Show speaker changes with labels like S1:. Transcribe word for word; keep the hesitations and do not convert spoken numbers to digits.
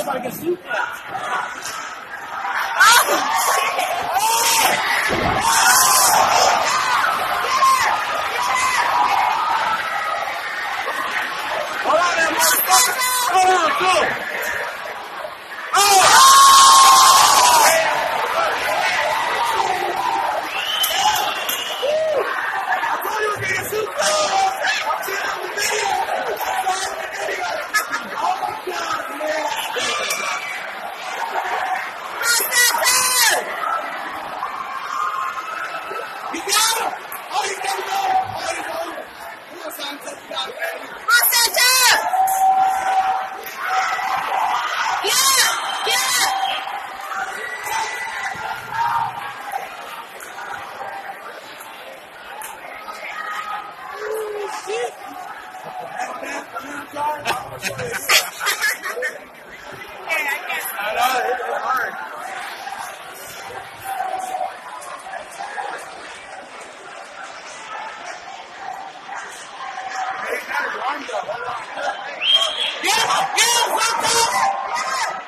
S1: about to get suplex. Hold on there, motherfucker. Hold on, go. Oh! I told you it was going to get suplex. See it on the video. Oh my God, man. He got him! Oh, he's got to go! Oh, he's over! Come on, son, touch it out.
S2: Yeah! Yeah!
S1: I know, it's hard. Hey, got his arms up.
S2: Yeah! Yeah!